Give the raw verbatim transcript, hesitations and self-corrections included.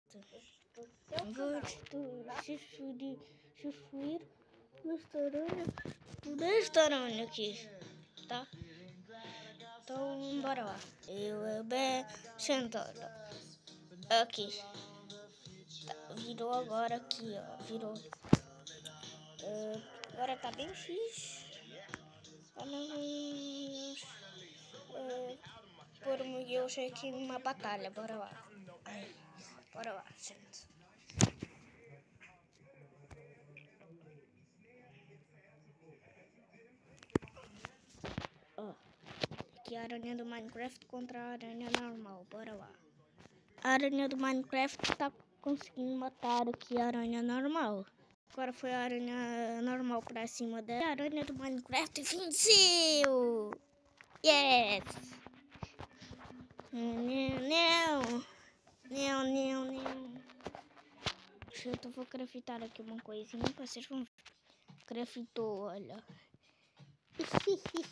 Vou sofrer desta aranha aqui, tá? Então, bora lá. Eu é bem sentada. Aqui. Tá, virou agora aqui, ó. Virou. Uh, agora tá bem fixe. Vamos uh, pôr o Yoshi aqui em uma batalha. Bora lá. Ai, bora lá, gente. Ó, aqui a aranha do Minecraft contra a aranha normal. Bora lá. A aranha do Minecraft tá conseguindo matar aqui a aranha normal. Agora foi a aranha normal pra cima dela. A aranha do Minecraft venceu! Yes! Não! Não, não, não. Eu vou craftar aqui uma coisinha pra vocês vão ver. Craftou, olha.